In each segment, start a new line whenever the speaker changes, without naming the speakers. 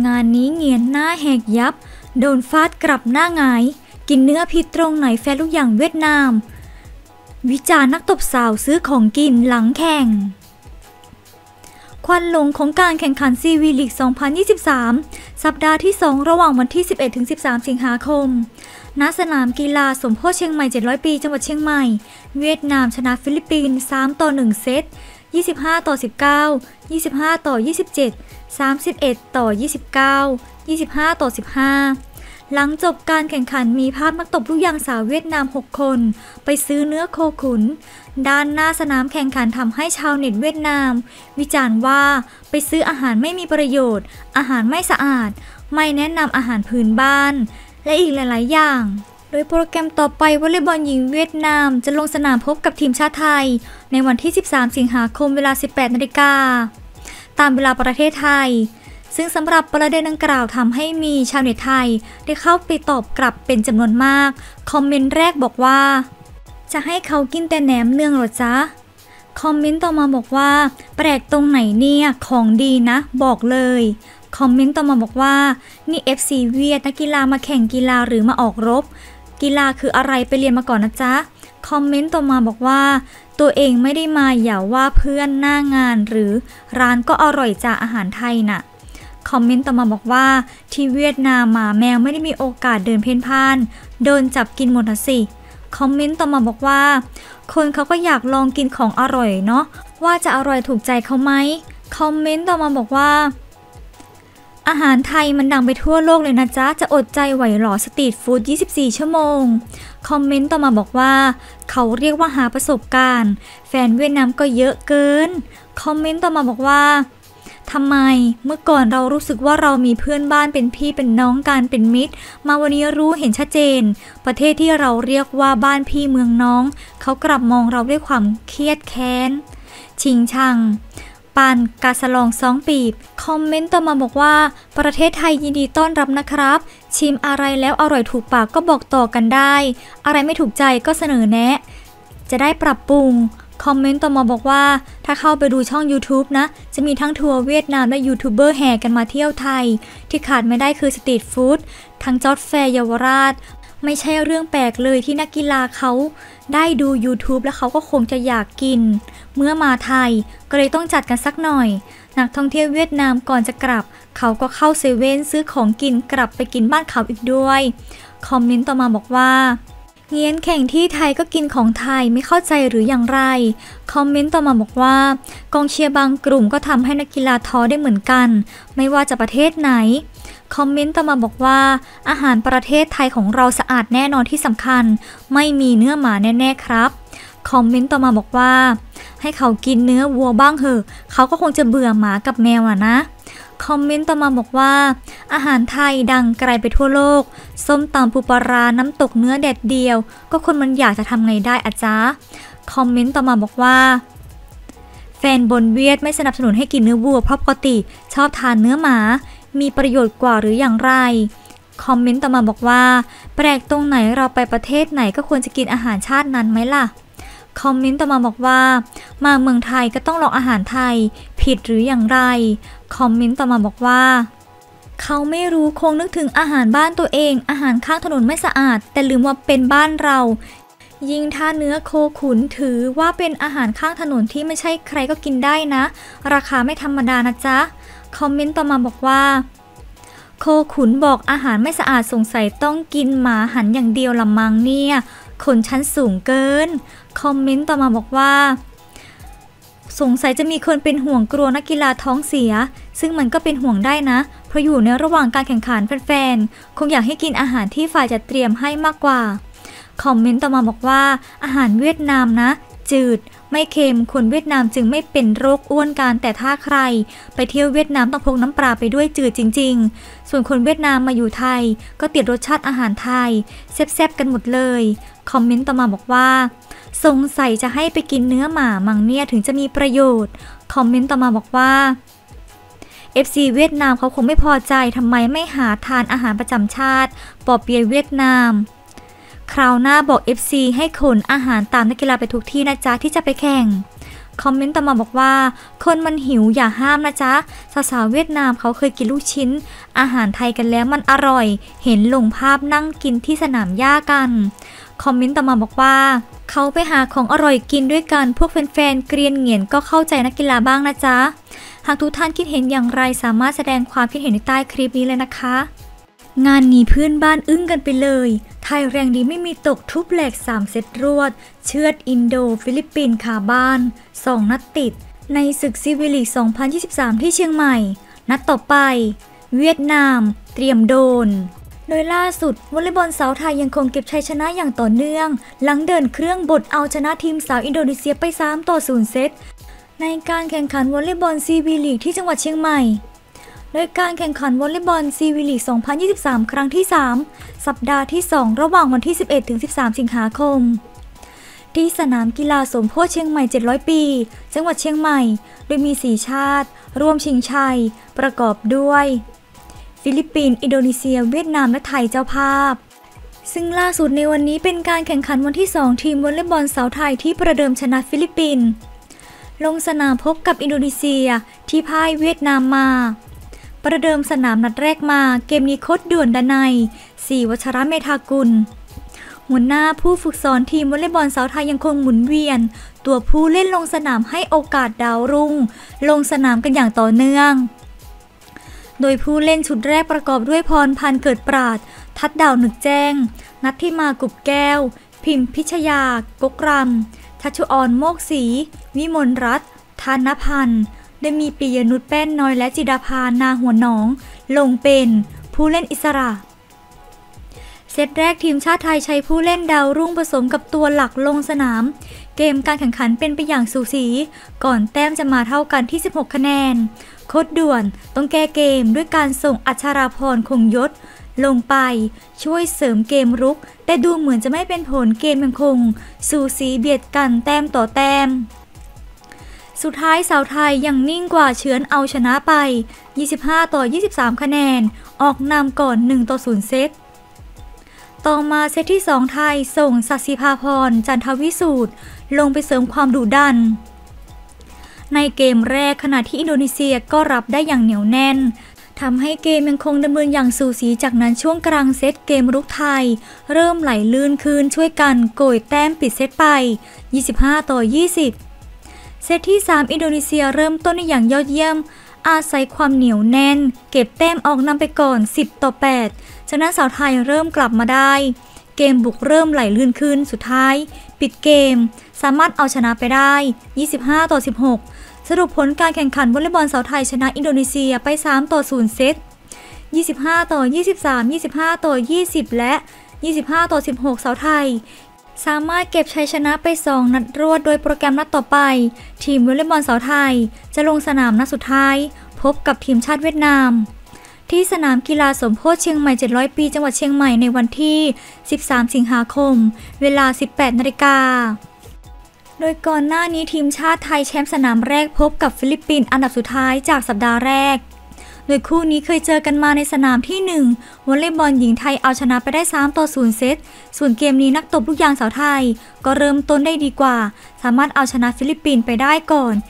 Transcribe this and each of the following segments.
านนี้เงียนหน้าแหกยับโดนฟาดกลับหน้าหงายกินเนื้อผิดตรงไหนแฟนลูกอย่างเวียดนามวิจารณ์นักตบสาวซื้อของกินหลังแข่งควันหลงของการแข่งขันซีวีลีก 2023 สัปดาห์ที่ 2 ระหว่างวันที่ 11-13 สิงหาคมณสนามกีฬาสมโพธิเชียงใหม่ 700 ปี จังหวัดเชียงใหม่เวียดนามชนะฟิลิปปินส์ 3-1 เซต 25-19 25-27 31-29 25-15 หลังจบการแข่งขันมีภาพนักตบลูกยางสาวเวียดนาม 6 คนไปซื้อเนื้อโคขุนด้านหน้าสนามแข่งขันทำให้ชาวเน็ตเวียดนามวิจารณ์ว่าไปซื้ออาหารไม่มีประโยชน์อาหารไม่สะอาดไม่แนะนำอาหารพื้นบ้านและอีกหลายๆอย่างโดยโปรแกรมต่อไปวอลเลย์บอลหญิงเวียดนามจะลงสนามพบกับทีมชาติไทยในวันที่ 13 สิงหาคมเวลา 18 นาฬิกาตามเวลาประเทศไทยซึ่งสำหรับประเด็นดังกล่าวทำให้มีชาวเน็ตไทยได้เข้าไปตอบกลับเป็นจำนวนมากคอมเมนต์แรกบอกว่าจะให้เขากินแต่แหนมเนืองหรอจ๊ะคอมเมนต์ต่อมาบอกว่าแปลกตรงไหนเนี่ยของดีนะบอกเลยคอมเมนต์ต่อมาบอกว่านี่ FC เวียดนักกีฬามาแข่งกีฬาหรือมาออกรบกีฬาคืออะไรไปเรียนมาก่อนนะจ๊ะคอมเมนต์ต่อมาบอกว่าตัวเองไม่ได้มาอย่าว่าเพื่อนหน้างานหรือร้านก็อร่อยจ้าอาหารไทยน่ะคอมเมนต์ต่อมาบอกว่าที่เวียดนามหมาแมวไม่ได้มีโอกาสเดินเพ่นพ่านโดนจับกินหมดนะสิคอมเมนต์ต่อมาบอกว่าคนเขาก็อยากลองกินของอร่อยเนาะว่าจะอร่อยถูกใจเขาไหมคอมเมนต์ต่อมาบอกว่าอาหารไทยมันดังไปทั่วโลกเลยนะจ๊ะจะอดใจไหวหรอสตรีทฟู้ด 24 ชั่วโมงคอมเมนต์ต่อมาบอกว่าเขาเรียกว่าหาประสบการณ์แฟนเวียดนามก็เยอะเกินคอมเมนต์ต่อมาบอกว่าทำไมเมื่อก่อนเรารู้สึกว่าเรามีเพื่อนบ้านเป็นพี่เป็นน้องกันเป็นมิตรมาวันนี้รู้เห็นชัดเจนประเทศที่เราเรียกว่าบ้านพี่เมืองน้องเขากลับมองเราด้วยความเครียดแค้นชิงชังปานกาสลอง2 ปีบคอมเมนต์ต่อมาบอกว่าประเทศไทยยินดีต้อนรับนะครับชิมอะไรแล้วอร่อยถูกปากก็บอกต่อกันได้อะไรไม่ถูกใจก็เสนอแนะจะได้ปรับปรุงคอมเมนต์ต่อมาบอกว่าถ้าเข้าไปดูช่อง YouTube นะจะมีทั้งทัวร์เวียดนามและยูทูบเบอร์แห่กันมาเที่ยวไทยที่ขาดไม่ได้คือสตรีทฟู้ดทั้งจอร์จแฟร์เยาวราชไม่ใช่เรื่องแปลกเลยที่นักกีฬาเขาได้ดู YouTube แล้วเขาก็คงจะอยากกินเมื่อมาไทยก็เลยต้องจัดกันสักหน่อยนักท่องเที่ยวเวียดนามก่อนจะกลับเขาก็เข้าเซเว่นซื้อของกินกลับไปกินบ้านเขาอีกด้วยคอมเมนต์ต่อมาบอกว่าเงียนแข่งที่ไทยก็กินของไทยไม่เข้าใจหรืออย่างไรคอมเมนต์ต่อมาบอกว่ากองเชียร์บางกลุ่มก็ทำให้นักกีฬาท้อได้เหมือนกันไม่ว่าจะประเทศไหนคอมเมนต์ต่อมาบอกว่าอาหารประเทศไทยของเราสะอาดแน่นอนที่สำคัญไม่มีเนื้อหมาแน่ๆครับคอมเมนต์ต่อมาบอกว่าให้เขากินเนื้อวัวบ้างเหอะเขาก็คงจะเบื่อหมากับแมวนะคอมเมนต์ต่อมาบอกว่าอาหารไทยดังไกลไปทั่วโลกส้มตำปูปลาร้าน้ำตกเนื้อแดดเดียวก็คนมันอยากจะทำไงได้อะจ๊ะคอมเมนต์ต่อมาบอกว่าแฟนบนเวียดไม่สนับสนุนให้กินเนื้อวัวเพราะปกติชอบทานเนื้อหมามีประโยชน์กว่าหรืออย่างไรคอมเมนต์ต่อมาบอกว่าแปลกตรงไหนเราไปประเทศไหนก็ควรจะกินอาหารชาตินั้นไหมล่ะคอมเมนต์ต่อมาบอกว่ามาเมืองไทยก็ต้องลองอาหารไทยผิดหรืออย่างไรคอมเมนต์ต่อมาบอกว่าเขาไม่รู้คงนึกถึงอาหารบ้านตัวเองอาหารข้างถนนไม่สะอาดแต่ลืมว่าเป็นบ้านเรายิ่งถ้าเนื้อโคขุนถือว่าเป็นอาหารข้างถนนที่ไม่ใช่ใครก็กินได้นะราคาไม่ธรรมดานะจ๊ะคอมเมนต์ต่อมาบอกว่าโคขุนบอกอาหารไม่สะอาดสงสัยต้องกินหมาหันอย่างเดียวละมังเนี่ยคนชั้นสูงเกินคอมเมนต์ต่อมาบอกว่าสงสัยจะมีคนเป็นห่วงกลัวนักกีฬาท้องเสียซึ่งมันก็เป็นห่วงได้นะเพราะอยู่ในระหว่างการแข่งขันแฟนๆคงอยากให้กินอาหารที่ฝ่ายจัดเตรียมให้มากกว่าคอมเมนต์ต่อมาบอกว่าอาหารเวียดนามนะจืดไม่เค็มคนเวียดนามจึงไม่เป็นโรคอ้วนกันแต่ถ้าใครไปเที่ยวเวียดนามต้องพกน้ำปลาไปด้วยจืดจริงๆส่วนคนเวียดนามมาอยู่ไทยก็ติดรสชาติอาหารไทยแซ่บๆกันหมดเลยคอมเมนต์ต่อมาบอกว่าสงสัยจะให้ไปกินเนื้อหมามังเนี่ยถึงจะมีประโยชน์คอมเมนต์ต่อมาบอกว่า FC เวียดนามเขาคงไม่พอใจทำไมไม่หาทานอาหารประจำชาติปอเปี๊ยะเวียดนามคราวหน้าบอก FC ให้ขนอาหารตามนักกีฬาไปทุกที่นะจ๊ะที่จะไปแข่งคอมเมนต์ต่อมาบอกว่าคนมันหิวอย่าห้ามนะจ๊ะสาวๆเวียดนามเขาเคยกินลูกชิ้นอาหารไทยกันแล้วมันอร่อยเห็นลงภาพนั่งกินที่สนามหญ้ากันคอมเมนต์ต่อมาบอกว่าเขาไปหาของอร่อยกินด้วยกันพวกแฟนๆเกรียนเหงียนก็เข้าใจนักกีฬาบ้างนะจ๊ะหากทุกท่านคิดเห็นอย่างไรสามารถแสดงความคิดเห็นในใต้คลิปนี้เลยนะคะงานนี้เพื่อนบ้านอึ้งกันไปเลยไทยแรงดีไม่มีตกทุบแหลก3 เซตรวดเชือดอินโดฟิลิปปินส์คาบ้าน2 นัดติดในศึกซีวิลีก 2023 ที่เชียงใหม่นัดต่อไปเวียดนามเตรียมโดนโดยล่าสุดวอลเลย์บอลสาวไทยยังคงเก็บชัยชนะอย่างต่อเนื่องหลังเดินเครื่องบดเอาชนะทีมสาวอินโดนีเซียไป3-0 เซตในการแข่งขันวอลเลย์บอลซีวีลีกที่จังหวัดเชียงใหม่โดยการแข่งขันวอลเลย์บอลซีวีลีก 2023 ครั้งที่ 3 สัปดาห์ที่ 2 ระหว่างวันที่ 11-13 สิงหาคมที่สนามกีฬาสมโพธิเชียงใหม่ 700 ปี จังหวัดเชียงใหม่โดยมี 4 ชาติร่วมชิงชัยประกอบด้วยฟิลิปปินส์อินโดนีเซียเวียดนามและไทยเจ้าภาพซึ่งล่าสุดในวันนี้เป็นการแข่งขันวันที่ 2 ทีมวอลเลย์บอลสาวไทยที่ประเดิมชนะฟิลิปปินส์ลงสนามพบกับอินโดนีเซียที่พ่ายเวียดนามมาประเดิมสนามนัดแรกมาเกมนี้โค้ชด่วนดนัยศรีวัชรเมธากุลหัวหน้าผู้ฝึกสอนทีมวอลเลย์บอลสาวไทยยังคงหมุนเวียนตัวผู้เล่นลงสนามให้โอกาสดาวรุ่งลงสนามกันอย่างต่อเนื่องโดยผู้เล่นชุดแรกประกอบด้วยพรพันธ์เกิดปราดทัดดาวนึกแจ้งนัทธิมากุบแก้วพิมพิชยากกรำทัชชุออนโมกศรีวิมลรัตน์ธนพันธ์ได้มีปิยนุชแป้นน้อยและจิดาภานาหัวหนองลงเป็นผู้เล่นอิสระเซตแรกทีมชาติไทยใช้ผู้เล่นดาวรุ่งผสมกับตัวหลักลงสนามเกมการแข่งขันเป็นไปอย่างสูสีก่อนแต้มจะมาเท่ากันที่16 คะแนนโค้ชด่วนต้องแก้เกมด้วยการส่งอัชราพรคงยศลงไปช่วยเสริมเกมรุกแต่ดูเหมือนจะไม่เป็นผลเกมยังคงสูสีเบียดกันแต้มต่อแต้มสุดท้ายสาวไทยยังนิ่งกว่าเฉือนเอาชนะไป25-23 คะแนนออกนำก่อน1-0 เซตต่อมาเซตที่ 2 ไทยส่งศักดิ์ศรีภาพรจันทวิสูตรลงไปเสริมความดุดันในเกมแรกขณะที่อินโดนีเซียก็รับได้อย่างเหนียวแน่นทำให้เกมยังคงดำเนินอย่างสูสีจากนั้นช่วงกลางเซตเกมรุกไทยเริ่มไหลลื่นคืนช่วยกันโกยแต้มปิดเซตไป25-20เซตที่ 3 อินโดนีเซียเริ่มต้นได้อย่างยอดเยี่ยมอาศัยความเหนียวแน่นเก็บแต้มออกนำไปก่อน10-8จากนั้นสาวไทยเริ่มกลับมาได้เกมบุกเริ่มไหลลื่นขึ้นสุดท้ายปิดเกมสามารถเอาชนะไปได้25-16สรุปผลการแข่งขันวอลเลย์บอลสาวไทยชนะอินโดนีเซียไป3-0 เซต25-23 25-20และ25-16สาวไทยสามารถเก็บชัยชนะไป2 นัดรวดโดยโปรแกรมนัดต่อไปทีมวอลเลย์บอลสาวไทยจะลงสนามนัดสุดท้ายพบกับทีมชาติเวียดนามที่สนามกีฬาสมโพธิเชียงใหม่ 700 ปีจังหวัดเชียงใหม่ในวันที่13 สิงหาคมเวลา 18 นาฬิกาโดยก่อนหน้านี้ทีมชาติไทยแชมป์สนามแรกพบกับฟิลิปปินส์อันดับสุดท้ายจากสัปดาห์แรกโดยคู่นี้เคยเจอกันมาในสนามที่1วอลเลย์บอลหญิงไทยเอาชนะไปได้3-0 เซตส่วนเกมนี้นักตบลูกยางสาวไทยก็เริ่มต้นได้ดีกว่าสามารถเอาชนะฟิลิปปินส์ไปได้ก่อน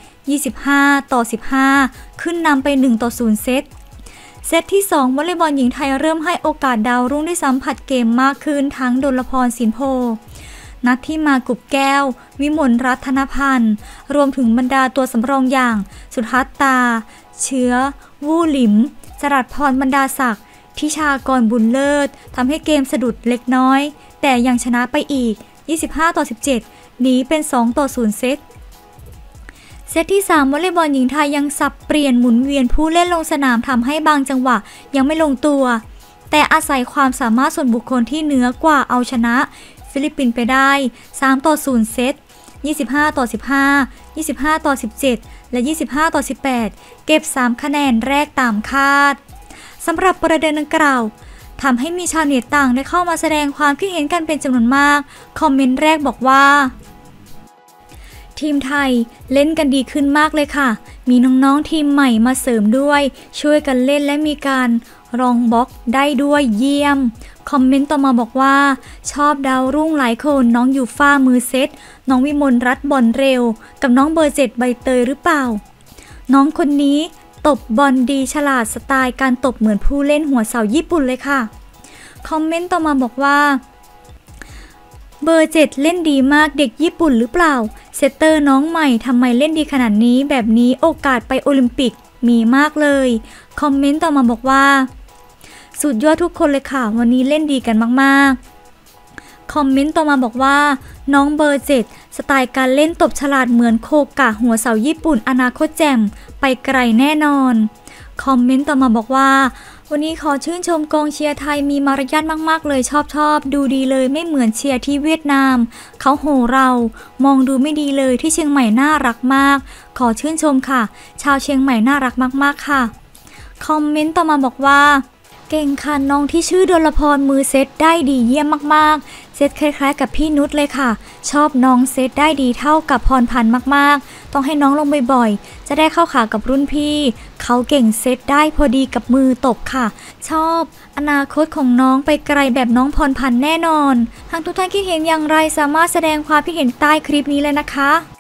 25-15ขึ้นนำไป1-0 เซตเซตที่ 2วอลเลย์บอลหญิงไทยเริ่มให้โอกาสดาวรุ่งได้สัมผัสเกมมากขึ้นทั้งดลพรสินโพนัทที่มากุบแก้ววิมลรัตนพันธ์รวมถึงบรรดาตัวสำรองอย่างสุทัศตาเชื้อวู่หลิมจรัสพรบรรดาศักดิ์ทิชากรบุญเลิศทำให้เกมสะดุดเล็กน้อยแต่ยังชนะไปอีก25-17หนีเป็น2-0 เซตเซตที่3วอลเลย์บอลหญิงไทยยังสับเปลี่ยนหมุนเวียนผู้เล่นลงสนามทำให้บางจังหวะยังไม่ลงตัวแต่อาศัยความสามารถส่วนบุคคลที่เหนือกว่าเอาชนะฟิลิปปินส์ไปได้3-0 เซต25-15 25-17และ25-18เก็บ3 คะแนนแรกตามคาดสำหรับประเด็นดังกล่าวทำให้มีชาวเน็ตต่างได้เข้ามาแสดงความคิดเห็นกันเป็นจำนวนมากคอมเมนต์แรกบอกว่าทีมไทยเล่นกันดีขึ้นมากเลยค่ะมีน้องๆทีมใหม่มาเสริมด้วยช่วยกันเล่นและมีการรองบล็อกได้ด้วยเยี่ยมคอมเมนต์ต่อมาบอกว่าชอบดาวรุ่งหลายคนน้องยูฟ่ามือเซตน้องวิมลรัตน์บอลเร็วกับน้องเบอร์7ใบเตยหรือเปล่าน้องคนนี้ตบบอลดีฉลาดสไตล์การตบเหมือนผู้เล่นหัวเสาญี่ปุ่นเลยค่ะคอมเมนต์ต่อมาบอกว่าเบอร์7เล่นดีมากเด็กญี่ปุ่นหรือเปล่าเซตเตอร์น้องใหม่ทำไมเล่นดีขนาดนี้แบบนี้โอกาสไปโอลิมปิกมีมากเลยคอมเมนต์ต่อมาบอกว่าสุดยอดทุกคนเลยค่ะวันนี้เล่นดีกันมากๆคอมเมนต์ต่อมาบอกว่าน้องเบอร์7สไตล์การเล่นตบฉลาดเหมือนโคกะหัวเสาญี่ปุ่นอนาคตแจ่มไปไกลแน่นอนคอมเมนต์ต่อมาบอกว่าวันนี้ขอชื่นชมกองเชียร์ไทยมีมารยาทมากๆเลยชอบดูดีเลยไม่เหมือนเชียร์ที่เวียดนามเขาโหเรามองดูไม่ดีเลยที่เชียงใหม่น่ารักมากขอชื่นชมค่ะชาวเชียงใหม่น่ารักมากๆค่ะคอมเมนต์ต่อมาบอกว่าเก่งค่ะน้องที่ชื่อดลพรมือเซตได้ดีเยี่ยมมากๆเซตคล้ายๆกับพี่นุชเลยค่ะชอบน้องเซตได้ดีเท่ากับพรพันธ์มากๆต้องให้น้องลงบ่อยๆจะได้เข้าขากับรุ่นพี่เขาเก่งเซตได้พอดีกับมือตบค่ะชอบอนาคตของน้องไปไกลแบบน้องพรพันธ์แน่นอนหากทุกท่านคิดเห็นอย่างไรสามารถแสดงความคิดเห็นใต้คลิปนี้เลยนะคะ